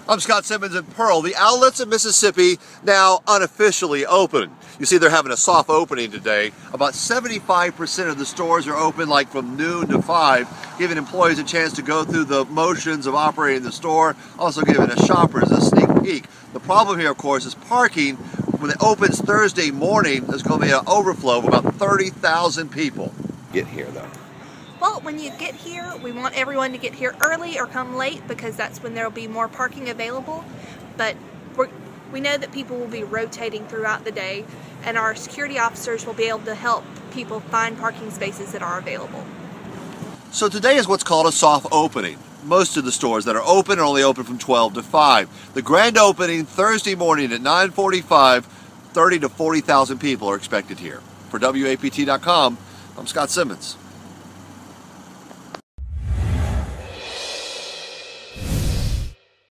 I'm Scott Simmons in Pearl. The outlets in Mississippi now unofficially open. You see they're having a soft opening today. About 75% of the stores are open like from noon to 5, giving employees a chance to go through the motions of operating the store, also giving the shoppers a sneak peek. The problem here, of course, is parking. When it opens Thursday morning, there's going to be an overflow of about 30,000 people. Get here though. Well, when you get here, we want everyone to get here early or come late because that's when there will be more parking available. But we know that people will be rotating throughout the day, and our security officers will be able to help people find parking spaces that are available. So today is what's called a soft opening. Most of the stores that are open are only open from 12 to 5. The grand opening Thursday morning at 9:45, 30 to 40,000 people are expected here. For WAPT.com, I'm Scott Simmons.